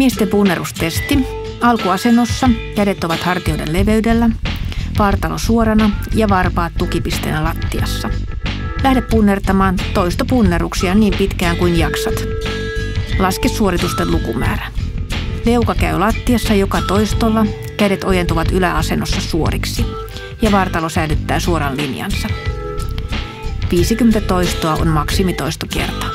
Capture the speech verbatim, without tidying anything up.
Miesten punnerustesti. Alkuasennossa kädet ovat hartioiden leveydellä, vartalo suorana ja varpaat tukipisteenä lattiassa. Lähde punnertamaan toistopunneruksia niin pitkään kuin jaksat. Laske suoritusten lukumäärä. Leuka käy lattiassa joka toistolla, kädet ojentuvat yläasennossa suoriksi ja vartalo säilyttää suoran linjansa. viisikymmentä toistoa on maksimitoistokerta.